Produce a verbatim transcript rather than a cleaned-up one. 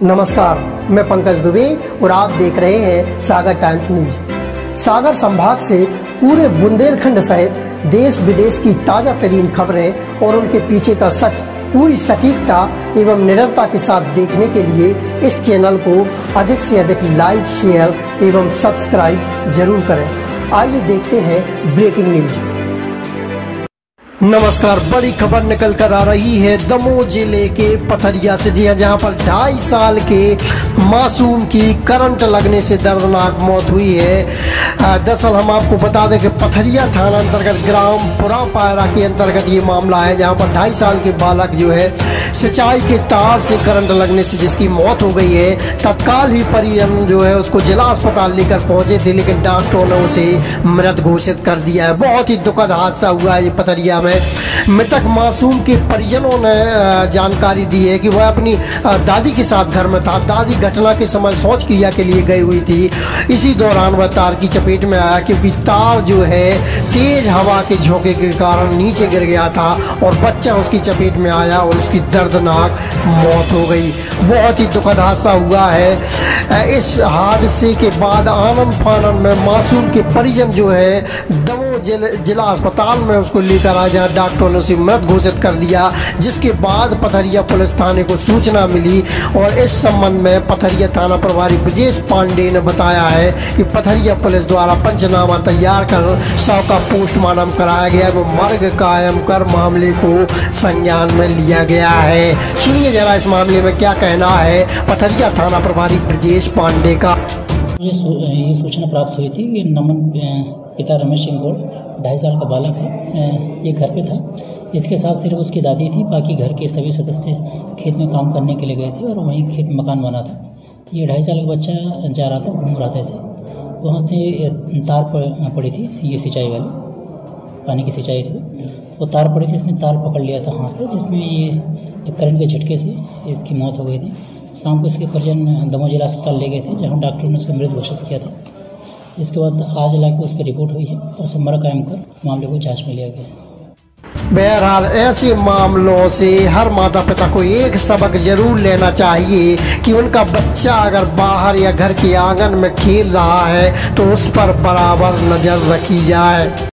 नमस्कार, मैं पंकज दुबे और आप देख रहे हैं सागर टाइम्स न्यूज। सागर संभाग से पूरे बुंदेलखंड सहित देश विदेश की ताजा तरीन खबरें और उनके पीछे का सच पूरी सटीकता एवं निरंतरता के साथ देखने के लिए इस चैनल को अधिक से अधिक लाइक, शेयर एवं सब्सक्राइब जरूर करें। आइए देखते हैं ब्रेकिंग न्यूज। नमस्कार, बड़ी खबर निकल कर आ रही है दमोह जिले के पथरिया से, जी जहां पर ढाई साल के मासूम की करंट लगने से दर्दनाक मौत हुई है। दरअसल हम आपको बता दें कि पथरिया थाना अंतर्गत ग्राम पुरापायरा के अंतर्गत ये मामला है, जहां पर ढाई साल के बालक जो है सिंचाई के तार से करंट लगने से जिसकी मौत हो गई है। तत्काल ही परिजन जो है उसको जिला अस्पताल लेकर पहुंचे थे, लेकिन डॉक्टरों ने उसे मृत घोषित कर दिया है। बहुत ही दुखद हादसा हुआ है ये पथरिया में। मृतक मासूम के परिजनों ने जानकारी दी है कि वह अपनी दादी के साथ घर में था। दादी घटना के समय शौच क्रिया के लिए गई हुई थी। इसी दौरान वह तार की चपेट में आया, क्योंकि तार जो है तेज हवा के झोंके के कारण नीचे गिर गया था और बच्चा उसकी चपेट में आया और उसकी दर्दनाक मौत हो गई। बहुत ही दुखद हादसा हुआ है। इस हादसे के बाद आनंद फानन में मासूम के परिजन जो है दमोह जिला अस्पताल में उसको लेकर आए, जहां डॉक्टरों ने उसे मृत घोषित कर दिया। जिसके बाद पथरिया पुलिस थाने को सूचना मिली और इस संबंध में पथरिया थाना प्रभारी ब्रजेश पांडे ने बताया है कि पथरिया पुलिस द्वारा पंचनामा तैयार कर शव का पोस्टमार्टम कराया गया और मर्ग कायम कर मामले को संज्ञान में लिया गया है। सुनिए जरा इस मामले में क्या कहना है पथरिया थाना प्रभारी ब्रजेश पांडे का। ये ये सूचना प्राप्त हुई थी कि नमन पिता रमेश सिंह गौड़ ढाई साल का बालक है, ये घर पे था। इसके साथ सिर्फ उसकी दादी थी, बाकी घर के सभी सदस्य खेत में काम करने के लिए गए थे और वहीं खेत में मकान बना था। ये ढाई साल का बच्चा जा रहा था, घूम रहा था ऐसे, वहाँ से तार पड़ी थी, ये सिंचाई वाली पानी की सिंचाई थी, वो तार पड़ी थी। इसने तार पकड़ लिया था हाथ से, जिसमें ये करंट के झटके से इसकी मौत हो गई थी। शाम को इसके परिजन दमोह जिला अस्पताल ले गए थे, जहाँ डॉक्टरों ने उसका मृत घोषित किया था। इसके बाद आज लाके उस पर रिपोर्ट हुई है और संपर्क कायम कर मामले को जांच में लिया गया। बहरहाल ऐसे मामलों से हर माता पिता को एक सबक जरूर लेना चाहिए कि उनका बच्चा अगर बाहर या घर के आंगन में खेल रहा है तो उस पर बराबर नजर रखी जाए।